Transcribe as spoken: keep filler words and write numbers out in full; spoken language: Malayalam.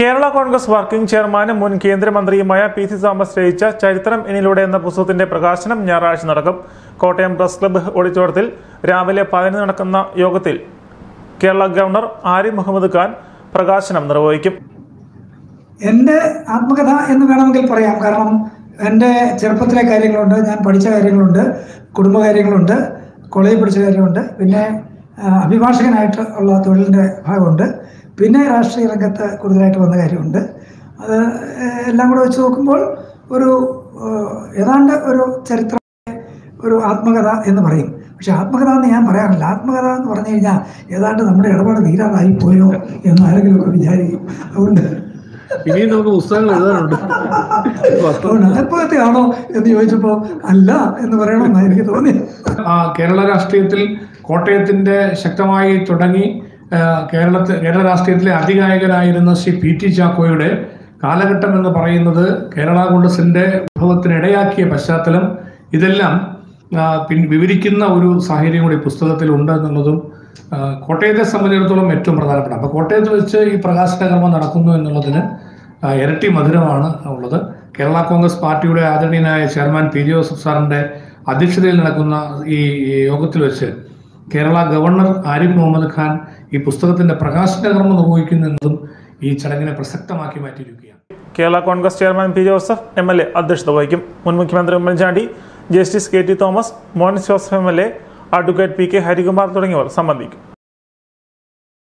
കേരള കോൺഗ്രസ് വർക്കിംഗ് ചെയർമാനും മുൻ കേന്ദ്രമന്ത്രിയുമായ പി സി തോമസ് രചിച്ച ചരിത്രം എന്നിലൂടെ എന്ന പുസ്തകത്തിന്റെ പ്രകാശനം ഞായറാഴ്ച നടക്കും. കോട്ടയം പ്രസ് ക്ലബ്ബ് ഓഡിറ്റോറിയത്തിൽ രാവിലെ പതിനൊന്ന് നടക്കുന്ന യോഗത്തിൽ കേരള ഗവർണർ ആരിഫ് മുഹമ്മദ് ഖാൻ പ്രകാശനം നിർവഹിക്കും. എൻ്റെ ആത്മകഥ എന്ന് വേണമെങ്കിൽ പറയാം. കാരണം എൻ്റെ ചെറുപ്പത്തിലെ കാര്യങ്ങളുണ്ട്, ഞാൻ പഠിച്ച കാര്യങ്ങളുണ്ട്, കുടുംബകാര്യങ്ങളുണ്ട്, കോളേജിൽ പഠിച്ച കാര്യമുണ്ട്, പിന്നെ അഭിഭാഷകനായിട്ട് ഉള്ള തൊഴിലിൻ്റെ ഭാഗമുണ്ട്, പിന്നെ രാഷ്ട്രീയ രംഗത്ത് കൂടുതലായിട്ട് വന്ന കാര്യമുണ്ട്. അത് എല്ലാം കൂടെ വെച്ച് നോക്കുമ്പോൾ ഒരു ഏതാണ്ട് ഒരു ചരിത്ര ഒരു ആത്മകഥ എന്ന് പറയും. പക്ഷെ ആത്മകഥ എന്ന് ഞാൻ പറയാറില്ല. ആത്മകഥ എന്ന് പറഞ്ഞു കഴിഞ്ഞാൽ ഏതാണ്ട് നമ്മുടെ ഇടപാട് തീരാറായി പോയോ എന്ന് ആരെങ്കിലും ഒക്കെ വിചാരിക്കും. അതുകൊണ്ട് ഇനിയും നമുക്ക് പുസ്തകങ്ങൾ എഴുതാനുണ്ട്. ആത്മകഥയാണോ എന്ന് ചോദിച്ചപ്പോൾ അല്ല എന്ന് പറയണമെന്നാണ് എനിക്ക് തോന്നി. ആ കേരള രാഷ്ട്രീയത്തിൽ കോട്ടയത്തിന്റെ ശക്തമായി തുടങ്ങി കേരളത്തിൽ കേരള രാഷ്ട്രീയത്തിലെ അതികായകനായിരുന്ന ശ്രീ പി ടി ചാക്കോയുടെ കാലഘട്ടം എന്ന് പറയുന്നത് കേരള കോൺഗ്രസിന്റെ ഉത്ഭവത്തിനിടയാക്കിയ പശ്ചാത്തലം ഇതെല്ലാം വിവരിക്കുന്ന ഒരു സാഹചര്യം കൂടി പുസ്തകത്തിൽ ഉണ്ട് എന്നുള്ളതും കോട്ടയത്തെ സംബന്ധിച്ചിടത്തോളം ഏറ്റവും പ്രധാനപ്പെട്ട. അപ്പോൾ കോട്ടയത്ത് വെച്ച് ഈ പ്രകാശന കർമ്മം നടക്കുന്നു എന്നുള്ളതിന് ഇരട്ടി മധുരമാണ് ഉള്ളത്. കേരള കോൺഗ്രസ് പാർട്ടിയുടെ ആദരണീയനായ ചെയർമാൻ പി ജെ ജോസഫ് സാറിന്റെ അധ്യക്ഷതയിൽ നടക്കുന്ന ഈ യോഗത്തിൽ വെച്ച് കേരള ഗവർണർ ആരിഫ് മുഹമ്മദ് ഖാൻ ഈ പുസ്തകത്തിന്റെ പ്രകാശന കർമ്മം നിർവഹിക്കുന്നതും ഈ ചടങ്ങിനെ പ്രസക്തമാക്കി മാറ്റിയിരിക്കുകയാണ്. Kerala Congress chairman P Joseph M L A അധ്യക്ഷത വഹിക്കും. മുൻ മുഖ്യമന്ത്രി Oommen Chandy, justice K T Thomas, Mons Joseph M L A, advocate P K Harikumar തുടങ്ങിയവർ സംബന്ധിക്കും.